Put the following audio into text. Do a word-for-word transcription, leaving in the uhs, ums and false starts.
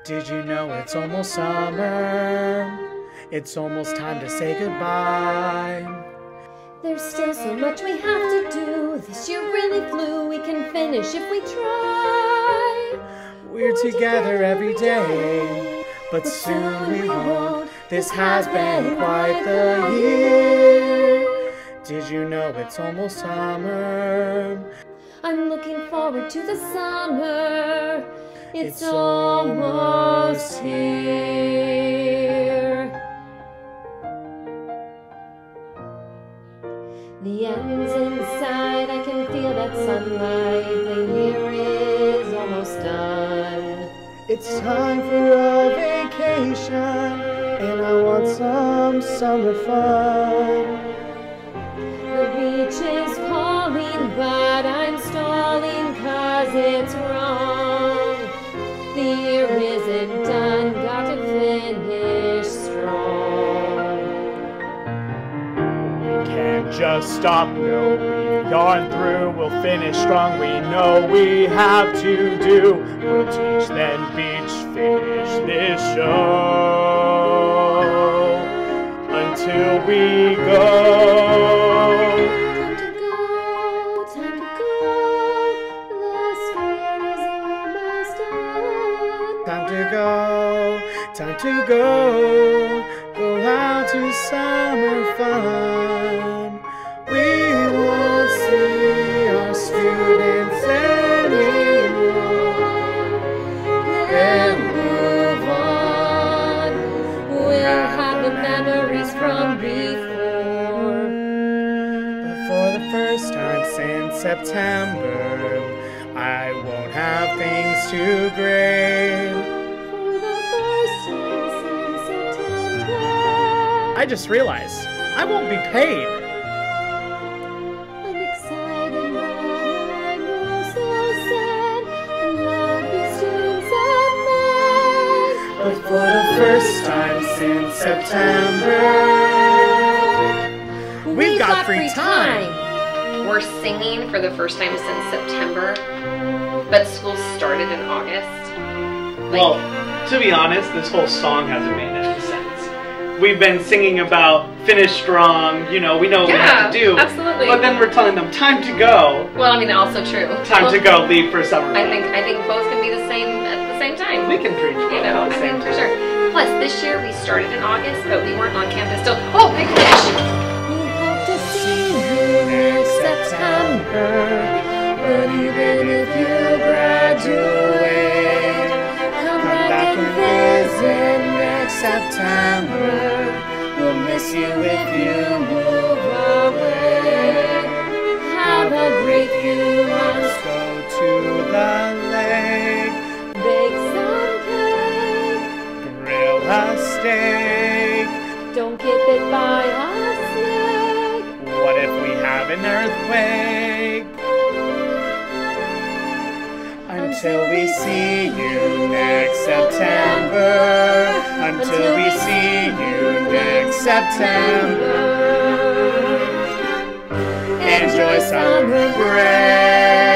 Did you know it's almost summer? It's almost time to say goodbye. There's still so much we have to do. This year really flew. We can finish if we try. We're, We're together, together every day, but, but soon we won't. This has been quite the year. Did you know it's almost summer? I'm looking forward to the summer. It's, it's almost here. The end's inside, I can feel that sunlight. The year is almost done. It's time for a vacation, and I want some summer fun. The beach is calling, but I'm stalling 'cause it's wrong. The year isn't done, got to finish strong. We can't just stop, no, we've gone through, we'll finish strong, we know we have to do. We'll teach, then beach, finish this show until we go. Time to go, time to go, go out to summer fun. We won't see our students anymore. Then move on, we'll have the memories from before. But for the first time since September, I won't have things to grade. For the first time since September, I just realized I won't be paid. I'm excited, but I'm also sad. And love these students of mine. But for the first time since September, we've got, got free time. time. We're singing for the first time since September, but school started in August. Like, well, to be honest, this whole song hasn't made any sense. We've been singing about finish strong, you know, we know what yeah, we have to do. Absolutely. But then we're telling them time to go. Well, I mean, also true. Time well, to go, leave for summer. I think I think both can be the same at the same time. We can preach both you know, at the I same mean, for time. sure. Plus, this year we started in August, but we weren't on campus till, oh, big finish! We hope to see you next September. But even if you graduate, come back and visit next September. We'll miss you if you move away. Have a great few months. Go to the lake, bake some cake, grill a steak. Don't get bit by a snake. What if we have an earthquake? Until we see you next September. Until we see you next September. Enjoy summer break.